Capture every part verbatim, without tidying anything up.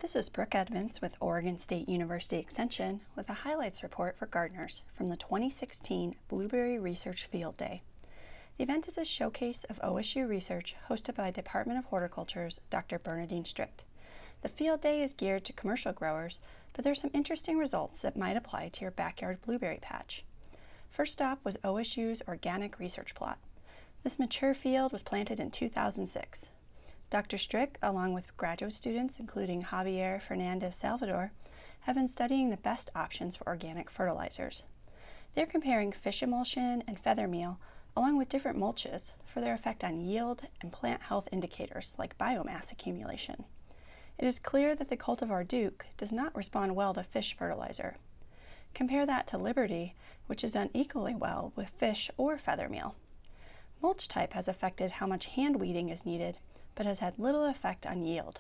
This is Brooke Edmonds with Oregon State University Extension with a highlights report for gardeners from the twenty sixteen Blueberry Research Field Day. The event is a showcase of O S U research hosted by Department of Horticulture's Doctor Bernadine Strict. The field day is geared to commercial growers, but there are some interesting results that might apply to your backyard blueberry patch. First stop was O S U's organic research plot. This mature field was planted in two thousand six. Doctor Strick, along with graduate students including Javier Fernandez Salvador, have been studying the best options for organic fertilizers. They're comparing fish emulsion and feather meal along with different mulches for their effect on yield and plant health indicators like biomass accumulation. It is clear that the cultivar Duke does not respond well to fish fertilizer. Compare that to Liberty, which has done equally well with fish or feather meal. Mulch type has affected how much hand weeding is needed, but has had little effect on yield.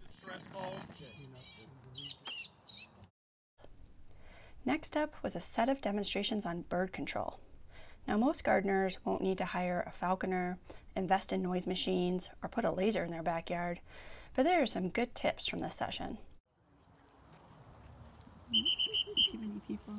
Next up was a set of demonstrations on bird control. Now, most gardeners won't need to hire a falconer, invest in noise machines, or put a laser in their backyard, but there are some good tips from this session. Too many people.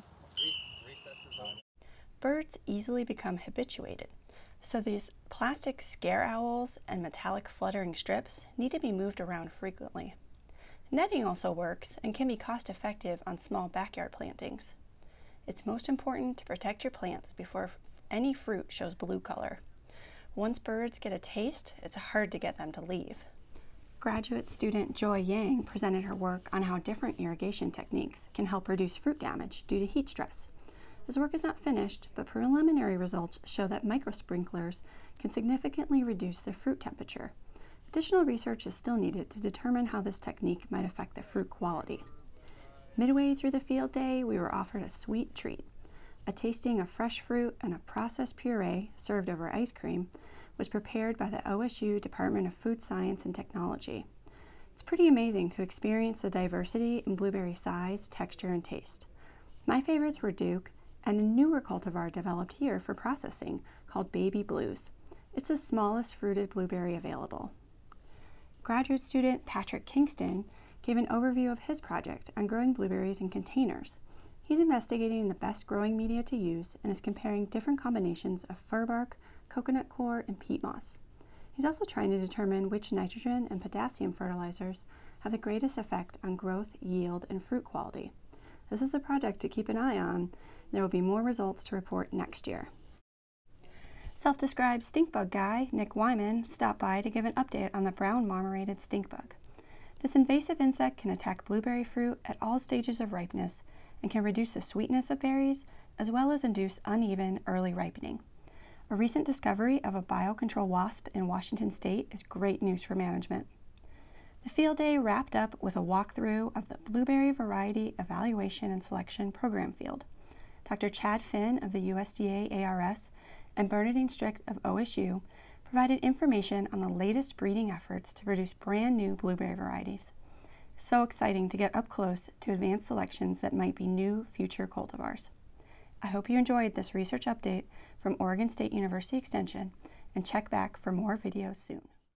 Birds easily become habituated, so these plastic scare owls and metallic fluttering strips need to be moved around frequently. Netting also works and can be cost-effective on small backyard plantings. It's most important to protect your plants before any fruit shows blue color. Once birds get a taste, it's hard to get them to leave. Graduate student Joy Yang presented her work on how different irrigation techniques can help reduce fruit damage due to heat stress. This work is not finished, but preliminary results show that microsprinklers can significantly reduce the fruit temperature. Additional research is still needed to determine how this technique might affect the fruit quality. Midway through the field day, we were offered a sweet treat. A tasting of fresh fruit and a processed puree served over ice cream was prepared by the O S U Department of Food Science and Technology. It's pretty amazing to experience the diversity in blueberry size, texture, and taste. My favorites were Duke and a newer cultivar developed here for processing called Baby Blues. It's the smallest fruited blueberry available. Graduate student Patrick Kingston gave an overview of his project on growing blueberries in containers. He's investigating the best growing media to use and is comparing different combinations of fir bark, coconut coir, and peat moss. He's also trying to determine which nitrogen and potassium fertilizers have the greatest effect on growth, yield, and fruit quality. This is a project to keep an eye on. There will be more results to report next year. Self-described stink bug guy Nick Wyman stopped by to give an update on the brown marmorated stink bug. This invasive insect can attack blueberry fruit at all stages of ripeness and can reduce the sweetness of berries as well as induce uneven early ripening. A recent discovery of a biocontrol wasp in Washington State is great news for management. The field day wrapped up with a walkthrough of the Blueberry Variety Evaluation and Selection Program field. Doctor Chad Finn of the U S D A A R S and Bernadine Strict of O S U provided information on the latest breeding efforts to produce brand new blueberry varieties. So exciting to get up close to advanced selections that might be new future cultivars. I hope you enjoyed this research update from Oregon State University Extension and check back for more videos soon.